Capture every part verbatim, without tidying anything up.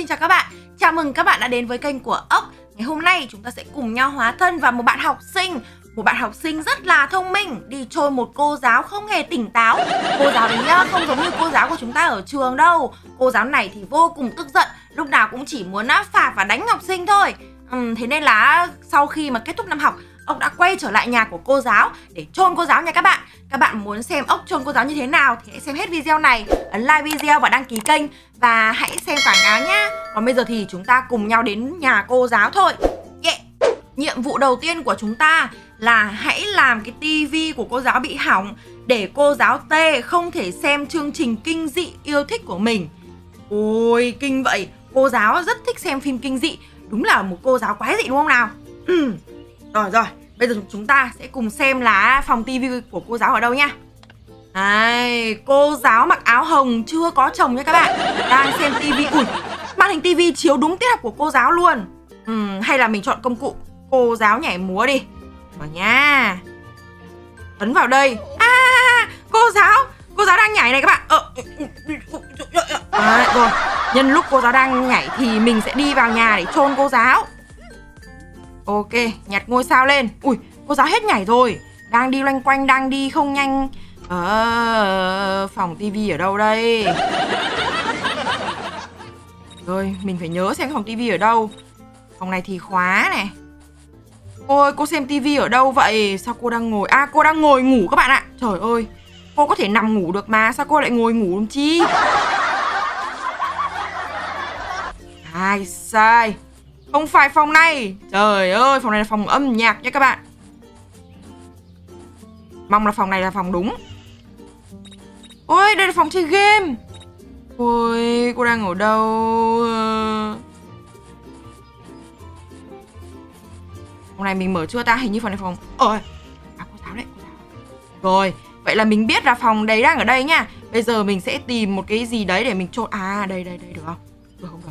Xin chào các bạn, chào mừng các bạn đã đến với kênh của Ốc. Ngày hôm nay chúng ta sẽ cùng nhau hóa thân vào một bạn học sinh Một bạn học sinh rất là thông minh, đi trôi một cô giáo không hề tỉnh táo. Cô giáo đấy không giống như cô giáo của chúng ta ở trường đâu. Cô giáo này thì vô cùng tức giận, lúc nào cũng chỉ muốn phạt và đánh học sinh thôi. uhm, Thế nên là sau khi mà kết thúc năm học, Ốc đã quay trở lại nhà của cô giáo để chôn cô giáo nha các bạn. Các bạn muốn xem Ốc chôn cô giáo như thế nào thì hãy xem hết video này, ấn like video và đăng ký kênh và hãy xem quảng cáo nhá. Còn bây giờ thì chúng ta cùng nhau đến nhà cô giáo thôi. Yeah. Nhiệm vụ đầu tiên của chúng ta là hãy làm cái tivi của cô giáo bị hỏng để cô giáo T không thể xem chương trình kinh dị yêu thích của mình. Ôi kinh vậy, cô giáo rất thích xem phim kinh dị. Đúng là một cô giáo quái dị đúng không nào? Ừ. Rồi rồi, bây giờ chúng ta sẽ cùng xem là phòng tivi của cô giáo ở đâu nha. Đây, cô giáo mặc áo hồng chưa có chồng nha các bạn, đang xem tivi. Ui, màn hình tivi chiếu đúng tiết học của cô giáo luôn. ừ, Hay là mình chọn công cụ cô giáo nhảy múa đi. Vào nha. Ấn vào đây. À, cô giáo, cô giáo đang nhảy này các bạn. Ờ, à, rồi, nhân lúc cô giáo đang nhảy thì mình sẽ đi vào nhà để chôn cô giáo. Ok, nhặt ngôi sao lên. Ui, cô giáo hết nhảy rồi, đang đi loanh quanh, đang đi không nhanh. Ờ, phòng tivi ở đâu đây? Rồi, mình phải nhớ xem phòng tivi ở đâu. Phòng này thì khóa này. Ôi, cô xem tivi ở đâu vậy? Sao cô đang ngồi... À, cô đang ngồi ngủ các bạn ạ. Trời ơi, cô có thể nằm ngủ được mà, sao cô lại ngồi ngủ làm chi? Ai sai, không phải phòng này. Trời ơi, phòng này là phòng âm nhạc nha các bạn. Mong là phòng này là phòng đúng. Ôi, đây là phòng chơi game. Ôi, cô đang ở đâu? Phòng này mình mở chưa ta? Hình như phòng này phòng... Ôi, à, cô giáo đấy, cô giáo. Rồi, vậy là mình biết là phòng đấy đang ở đây nha. Bây giờ mình sẽ tìm một cái gì đấy để mình chôn. À, đây, đây, đây, được không? Được không, được.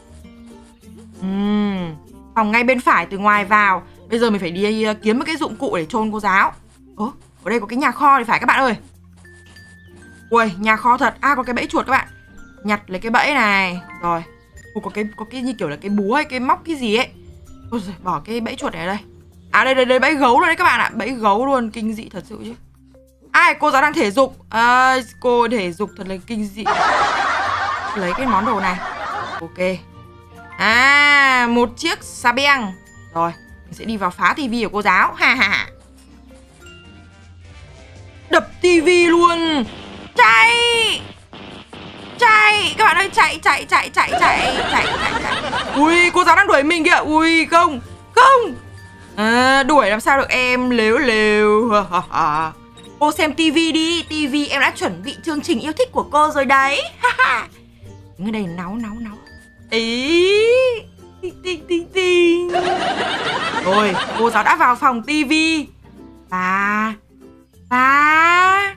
Uhm, phòng ngay bên phải từ ngoài vào. Bây giờ mình phải đi uh, kiếm một cái dụng cụ để chôn cô giáo. Ồ, ở đây có cái nhà kho thì phải các bạn ơi. Ui, nhà kho thật. À, có cái bẫy chuột các bạn. Nhặt lấy cái bẫy này. Rồi. Ồ, có cái có cái như kiểu là cái búa hay cái móc cái gì ấy. Ôi giời, bỏ cái bẫy chuột này ở đây. À, đây, đây, đây, bẫy gấu luôn đấy các bạn ạ. Bẫy gấu luôn, kinh dị thật sự chứ. Ai, cô giáo đang thể dục. À, cô thể dục thật là kinh dị. Lấy cái món đồ này. Ok. À, một chiếc xà beng. Rồi, mình sẽ đi vào phá tivi của cô giáo. Ha ha ha. Đập tivi luôn. Chạy. Chạy. Các bạn ơi, chạy, chạy, chạy, chạy, chạy, chạy, chạy, chạy. Ui, cô giáo đang đuổi mình kìa. Ui, không, không. À, đuổi làm sao được em, lếu lều. Cô xem tivi đi. Tivi em đã chuẩn bị chương trình yêu thích của cô rồi đấy. Đứng ở đây náu, náu, náu. Ý, tinh tinh tinh tinh. Rồi, cô giáo đã vào phòng tivi. Và Và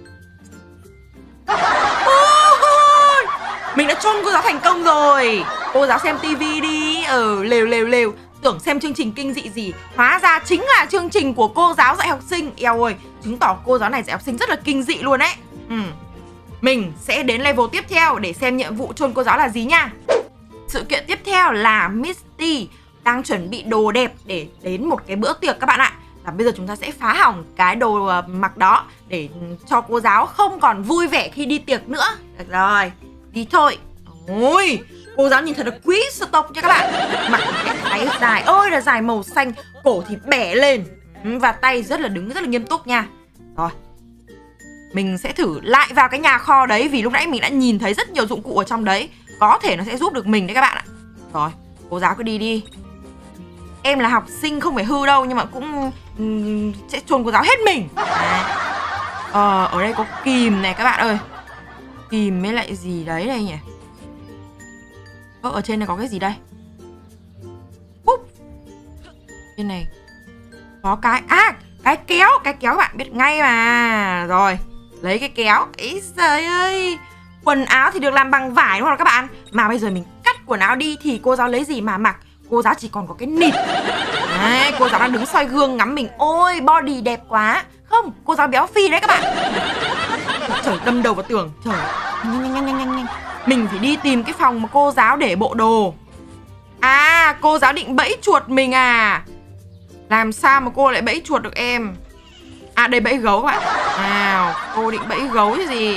Ôi, mình đã chôn cô giáo thành công rồi. Cô giáo xem tivi đi. Ở lều lều lều. Tưởng xem chương trình kinh dị gì, hóa ra chính là chương trình của cô giáo dạy học sinh. Eo ơi, chứng tỏ cô giáo này dạy học sinh rất là kinh dị luôn đấy. ừ. Mình sẽ đến level tiếp theo để xem nhiệm vụ chôn cô giáo là gì nha. Sự kiện tiếp theo là Misty đang chuẩn bị đồ đẹp để đến một cái bữa tiệc các bạn ạ. Và bây giờ chúng ta sẽ phá hỏng cái đồ mặc đó để cho cô giáo không còn vui vẻ khi đi tiệc nữa. Được rồi, đi thôi. Ôi, cô giáo nhìn thật là quý sự tộc nha các bạn. Mặc cái váy dài, ôi là dài màu xanh, cổ thì bẻ lên và tay rất là đứng rất là nghiêm túc nha. Rồi, mình sẽ thử lại vào cái nhà kho đấy, vì lúc nãy mình đã nhìn thấy rất nhiều dụng cụ ở trong đấy. Có thể nó sẽ giúp được mình đấy các bạn ạ. Rồi, cô giáo cứ đi đi. Em là học sinh không phải hư đâu, nhưng mà cũng um, sẽ chôn cô giáo hết mình. À. Ờ, ở đây có kìm này các bạn ơi. Kìm với lại gì đấy đây nhỉ? Ơ, ở trên này có cái gì đây? Úp. Trên này có cái... À, cái kéo. Cái kéo bạn biết ngay mà. Rồi, lấy cái kéo. Ý giời ơi, quần áo thì được làm bằng vải đúng không các bạn? Mà bây giờ mình cắt quần áo đi thì cô giáo lấy gì mà mặc? Cô giáo chỉ còn có cái nịt. Đấy, cô giáo đang đứng soi gương ngắm mình. Ôi, body đẹp quá. Không, cô giáo béo phi đấy các bạn. Trời, đâm đầu vào tường. Trời, nhanh nhanh nhanh nhanh nhanh. Mình phải đi tìm cái phòng mà cô giáo để bộ đồ. À, cô giáo định bẫy chuột mình à? Làm sao mà cô lại bẫy chuột được em? À, đây bẫy gấu các bạn. Nào, cô định bẫy gấu chứ gì.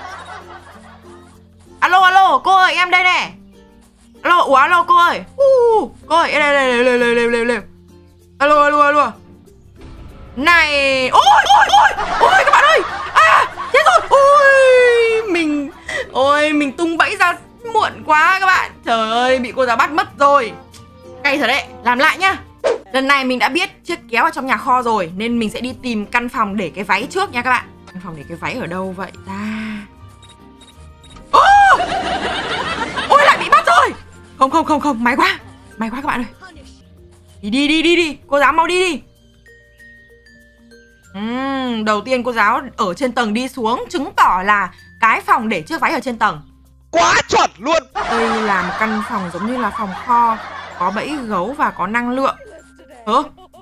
Alo, alo, cô ơi, em đây nè. Alo, ủa, alo, cô ơi. uh, Cô ơi, đây, đây, đây, đây, đây, đây, đây. Alo, alo, alo. Này, ôi, ôi, ôi, ôi, các bạn ơi. À, chết rồi. Ôi, mình, ôi, mình tung bẫy ra muộn quá các bạn. Trời ơi, bị cô giáo bắt mất rồi. Cay thật đấy, làm lại nhá. Lần này mình đã biết chiếc kéo ở trong nhà kho rồi, nên mình sẽ đi tìm căn phòng để cái váy trước nha các bạn. Căn phòng để cái váy ở đâu vậy ta? Oh! Ôi, lại bị bắt rồi. Không, không, không, không, may quá. May quá các bạn ơi. Đi đi đi đi đi, cô giáo mau đi đi. uhm, Đầu tiên cô giáo ở trên tầng đi xuống, chứng tỏ là cái phòng để chiếc váy ở trên tầng. Quá chuẩn luôn. Đây là một căn phòng giống như là phòng kho, có bẫy gấu và có năng lượng. Hả?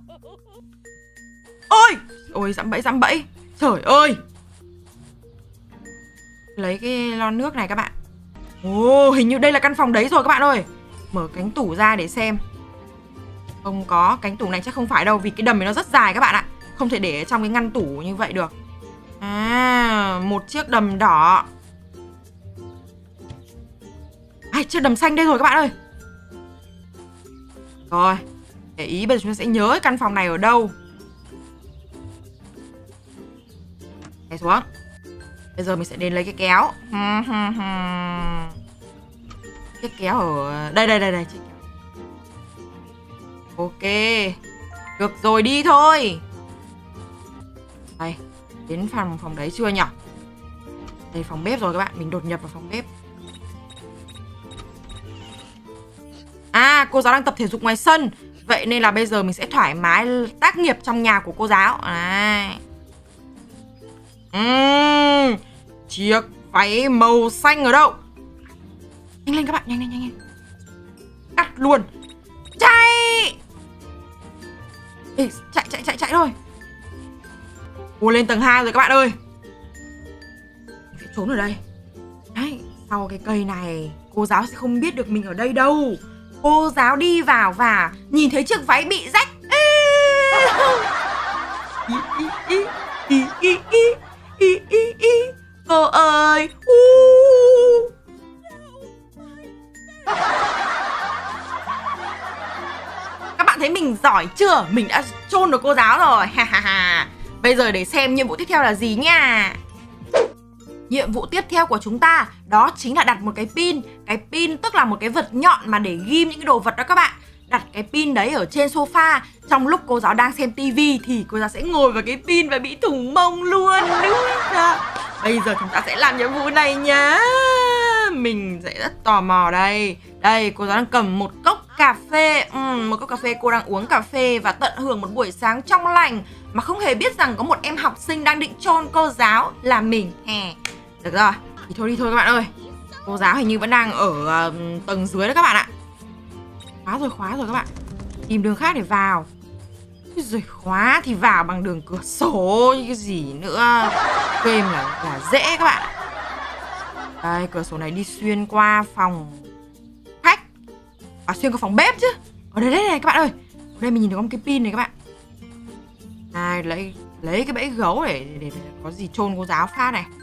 Ôi, ôi, dẫm bẫy, dẫm bẫy. Trời ơi. Lấy cái lon nước này các bạn. Ồ, hình như đây là căn phòng đấy rồi các bạn ơi. Mở cánh tủ ra để xem. Không có, cánh tủ này chắc không phải đâu, vì cái đầm này nó rất dài các bạn ạ. Không thể để trong cái ngăn tủ như vậy được. À, một chiếc đầm đỏ. À, chiếc đầm xanh đây rồi các bạn ơi. Rồi, để ý bây giờ chúng ta sẽ nhớ căn phòng này ở đâu. Để xuống. Bây giờ mình sẽ đến lấy cái kéo. Chiếc kéo ở đây đây đây đây. Chiếc kéo. Ok. Được rồi, đi thôi. Đây, đến phòng phòng đấy chưa nhỉ? Đây, phòng bếp rồi các bạn. Mình đột nhập vào phòng bếp. À, cô giáo đang tập thể dục ngoài sân. Vậy nên là bây giờ mình sẽ thoải mái tác nghiệp trong nhà của cô giáo. Đấy. Uhm, chiếc váy màu xanh ở đâu? Nhanh lên các bạn, nhanh lên, nhanh lên. Cắt luôn. Chạy. Ê, chạy, chạy, chạy, chạy thôi. Cô lên tầng hai rồi các bạn ơi. Mình phải trốn ở đây. Đấy, sau cái cây này cô giáo sẽ không biết được mình ở đây đâu. Cô giáo đi vào và nhìn thấy chiếc váy bị rách. Cô ơi. Các bạn thấy mình giỏi chưa? Mình đã chôn được cô giáo rồi. Bây giờ để xem nhiệm vụ tiếp theo là gì nha. Nhiệm vụ tiếp theo của chúng ta đó chính là đặt một cái pin. Cái pin tức là một cái vật nhọn mà để ghim những cái đồ vật đó các bạn. Đặt cái pin đấy ở trên sofa. Trong lúc cô giáo đang xem tivi thì cô giáo sẽ ngồi vào cái pin và bị thủng mông luôn. Bây giờ chúng ta sẽ làm nhiệm vụ này nhá. Mình sẽ rất tò mò đây. Đây, cô giáo đang cầm một cốc cà phê. uhm, Một cốc cà phê, cô đang uống cà phê và tận hưởng một buổi sáng trong lành, mà không hề biết rằng có một em học sinh đang định chôn cô giáo là mình. Hè. Được rồi, đi thôi đi thôi các bạn ơi. Cô giáo hình như vẫn đang ở uh, tầng dưới đó các bạn ạ. Khóa rồi, khóa rồi các bạn. Tìm đường khác để vào. Rồi khóa thì vào bằng đường cửa sổ như cái gì nữa. Game là, là dễ các bạn. Đây, cửa sổ này đi xuyên qua phòng khách. À, xuyên qua phòng bếp chứ. Ở đây, đây này các bạn ơi. Ở đây mình nhìn thấy có một cái pin này các bạn. Này, lấy lấy cái bẫy gấu để, để, để có gì chôn cô giáo phát này.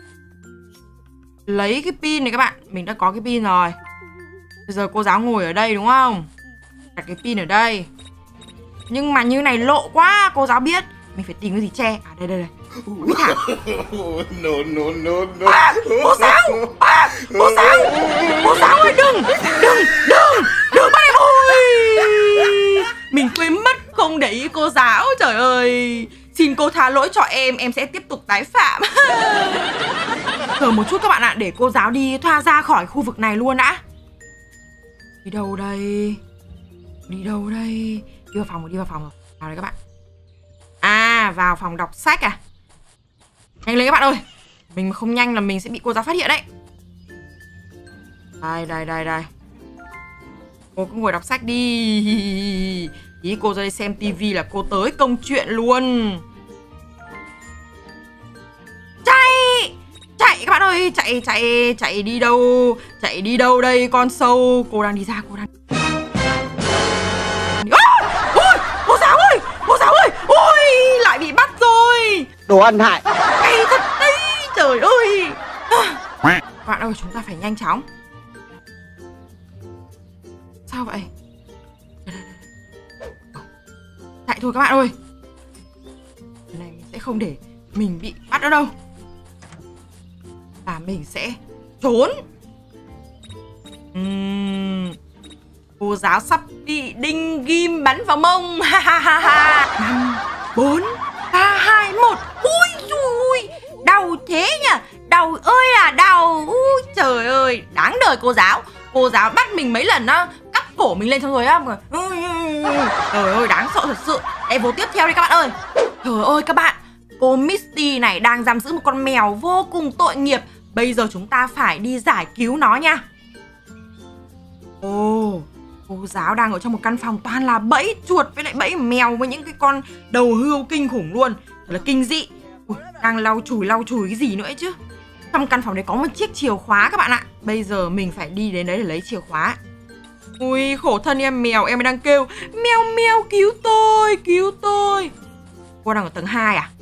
Lấy cái pin này các bạn. Mình đã có cái pin rồi. Bây giờ cô giáo ngồi ở đây đúng không? Đặt cái pin ở đây. Nhưng mà như này lộ quá, cô giáo biết. Mình phải tìm cái gì che. À đây đây đây. Úi thảo. No no no no. À, cô giáo. À, cô giáo. Cô giáo ơi, đừng. Đừng, đừng. Đừng bắt em. Ôi, mình quên mất không để ý cô giáo. Trời ơi. Xin cô tha lỗi cho em. Em sẽ tiếp tục tái phạm. Chờ một chút các bạn ạ. Để cô giáo đi thoát ra khỏi khu vực này luôn đã. Đi đâu đây? Đi đâu đây? Đi vào phòng rồi, đi vào phòng rồi. Vào đây các bạn. À, vào phòng đọc sách à? Nhanh lên các bạn ơi. Mình mà không nhanh là mình sẽ bị cô giáo phát hiện đấy. Đây, đây, đây, đây. Cô cứ ngồi đọc sách đi. Ý cô ra đây xem tivi là cô tới công chuyện luôn. Chạy! Chạy các bạn ơi, ơi, chạy chạy chạy đi đâu? Chạy đi đâu đây con sâu? Cô đang đi ra, cô đang. À, ôi, cô giáo ơi, cô giáo ơi, ôi, lại bị bắt rồi. Đồ ăn hại. Hay thật đấy, trời ơi. À, các bạn ơi, chúng ta phải nhanh chóng. Sao vậy? Chạy thôi các bạn ơi. Cái này sẽ không để mình bị bắt ở đâu. Và mình sẽ trốn. uhm, Cô giáo sắp bị đinh ghim bắn vào mông. Năm, bốn, ba, hai, một. Ui dùi, đau thế nhỉ. Đau ơi là đau. Ui trời ơi, đáng đời cô giáo. Cô giáo bắt mình mấy lần á, cắt cổ mình lên xong rồi á. Trời ơi, đáng sợ thật sự. Em vô tiếp theo đi các bạn ơi. Trời ơi các bạn, cô Misty này đang giam giữ một con mèo vô cùng tội nghiệp. Bây giờ chúng ta phải đi giải cứu nó nha. Ồ, cô giáo đang ở trong một căn phòng toàn là bẫy chuột với lại bẫy mèo với những cái con đầu hươu kinh khủng luôn. Thật là kinh dị. Ui, đang lau chùi lau chùi cái gì nữa ấy chứ. Trong căn phòng đấy có một chiếc chìa khóa các bạn ạ. Bây giờ mình phải đi đến đấy để lấy chìa khóa. Ui, khổ thân em mèo, em đang kêu mèo mèo cứu tôi, cứu tôi. Cô đang ở tầng hai à?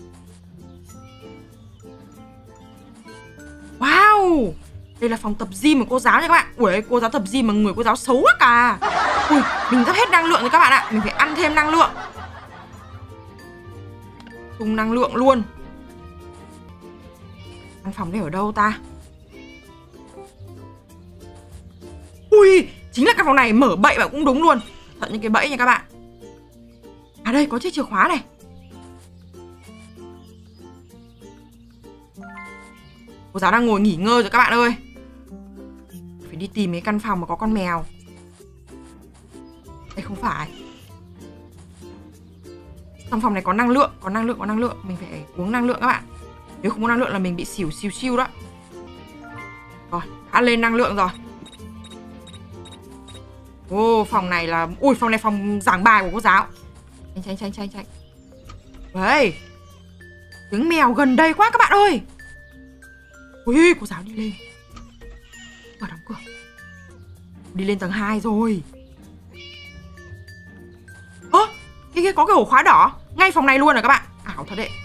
Wow, đây là phòng tập gym của cô giáo nha các bạn. Ui, cô giáo tập gym mà người cô giáo xấu quá cả. Ui, mình sắp hết năng lượng rồi các bạn ạ. Mình phải ăn thêm năng lượng. Tung năng lượng luôn. Căn phòng này ở đâu ta? Ui, chính là căn phòng này, mở bậy mà cũng đúng luôn. Thật những cái bẫy nha các bạn. À đây, có chiếc chìa khóa này. Cô giáo đang ngồi nghỉ ngơi rồi các bạn ơi. Phải đi tìm cái căn phòng mà có con mèo. Đây không phải. Trong phòng này có năng lượng, có năng lượng, có năng lượng. Mình phải uống năng lượng các bạn. Nếu không có năng lượng là mình bị xỉu xìu xìu đó. Rồi, đã lên năng lượng rồi. Ô, phòng này là... Ui, phòng này phòng giảng bài của cô giáo. Tránh, tránh, tránh, tránh, tránh. Đấy. Tiếng mèo gần đây quá các bạn ơi. Ui, cô giáo đi lên. Mở đóng cửa. Đi lên tầng hai rồi. Ơ, cái kia có cái ổ khóa đỏ ngay phòng này luôn rồi các bạn. Ảo thật đấy.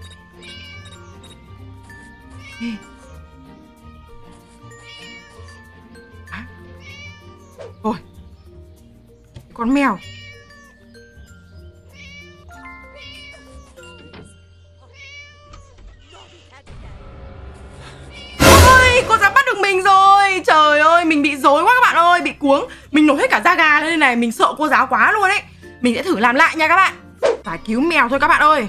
À. Rồi. Con mèo. Ôi, cô giáo bắt được mình rồi. Trời ơi, mình bị rối quá các bạn ơi. Bị cuống. Mình nổi hết cả da gà lên này. Mình sợ cô giáo quá luôn ấy. Mình sẽ thử làm lại nha các bạn. Phải cứu mèo thôi các bạn ơi.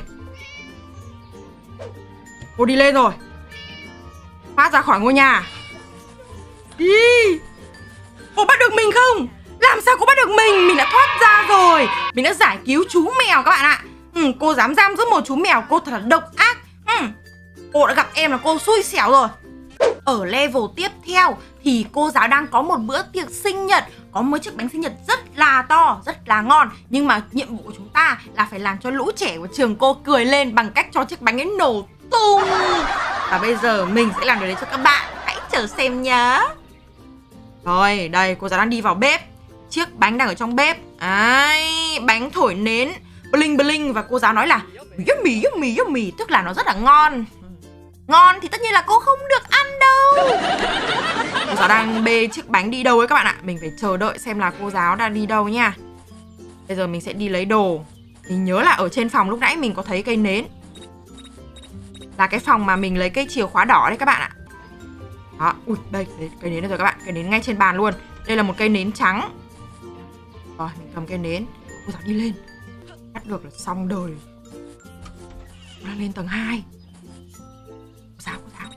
Cô đi lên rồi. Thoát ra khỏi ngôi nhà. Đi. Cô bắt được mình không? Làm sao cô bắt được mình? Mình đã thoát ra rồi. Mình đã giải cứu chú mèo các bạn ạ. ừ, Cô dám giam giữ một chú mèo. Cô thật là độc ác. ừ, Cô đã gặp em là cô xui xẻo rồi. Ở level tiếp theo thì cô giáo đang có một bữa tiệc sinh nhật. Có một chiếc bánh sinh nhật rất là to, rất là ngon. Nhưng mà nhiệm vụ của chúng ta là phải làm cho lũ trẻ của trường cô cười lên bằng cách cho chiếc bánh ấy nổ tung. Và bây giờ mình sẽ làm điều đấy cho các bạn. Hãy chờ xem nhé. Rồi, đây, cô giáo đang đi vào bếp. Chiếc bánh đang ở trong bếp. Đấy, bánh thổi nến bling bling. Và cô giáo nói là yummy, yummy, yummy. Tức là nó rất là ngon. Ngon thì tất nhiên là cô không được ăn đâu. Cô giáo đang bê chiếc bánh đi đâu ấy các bạn ạ. Mình phải chờ đợi xem là cô giáo đang đi đâu nha. Bây giờ mình sẽ đi lấy đồ. Mình nhớ là ở trên phòng lúc nãy mình có thấy cây nến. Là cái phòng mà mình lấy cây chìa khóa đỏ đấy các bạn ạ. Đó, ui, đây, đây, cây nến đây rồi các bạn. Cây nến ngay trên bàn luôn. Đây là một cây nến trắng. Rồi, mình cầm cây nến. Cô giáo đi lên. Bắt được là xong đời. Cô đang lên tầng hai. Cô giáo, cô giáo.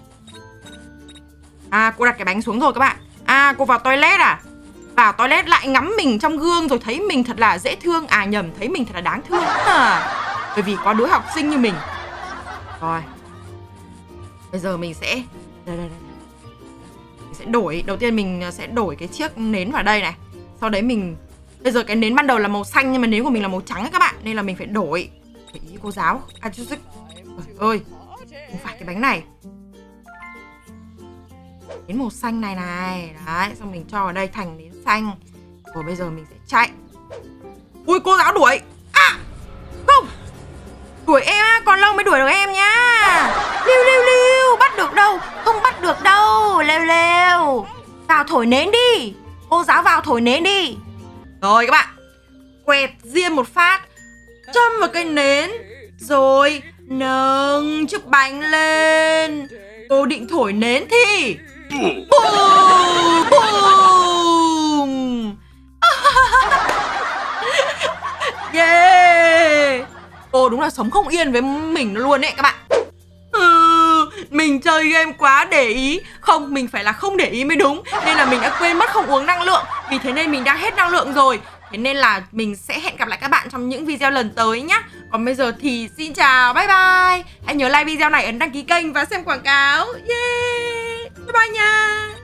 À, cô đặt cái bánh xuống rồi các bạn. À, cô vào toilet à? Vào toilet lại ngắm mình trong gương rồi thấy mình thật là dễ thương. À nhầm, thấy mình thật là đáng thương à. Bởi vì có đứa học sinh như mình. Rồi. Bây giờ mình sẽ... Đây, đây, đây. Mình sẽ đổi... Đầu tiên mình sẽ đổi cái chiếc nến vào đây này. Sau đấy mình... Bây giờ cái nến ban đầu là màu xanh nhưng mà nến của mình là màu trắng ấy các bạn. Nên là mình phải đổi. Để ý cô giáo. À, chú sức. Trời ơi. Không phải cái bánh này. nến màu xanh này này. Đấy, xong mình cho vào đây thành nến xanh. Rồi bây giờ mình sẽ chạy. Ui, cô giáo đuổi. À, không. Đuổi em á, còn lâu mới đuổi được em nhá. Lưu lưu lưu, bắt được đâu. Không bắt được đâu. Lêu lêu. Vào thổi nến đi. Cô giáo vào thổi nến đi. Rồi các bạn, quẹt diêm một phát, châm vào cây nến, rồi nâng chiếc bánh lên. Cô định thổi nến thì bùm bùm. Yeah. Cô đúng là sống không yên với mình luôn đấy các bạn. Ừ, mình chơi game quá để ý. Không, mình phải là không để ý mới đúng. Nên là mình đã quên mất không uống năng lượng. Vì thế nên mình đang hết năng lượng rồi. Thế nên là mình sẽ hẹn gặp lại các bạn trong những video lần tới nhá. Còn bây giờ thì xin chào, bye bye. Hãy nhớ like video này, ấn đăng ký kênh và xem quảng cáo. Yeah, bye bye nha.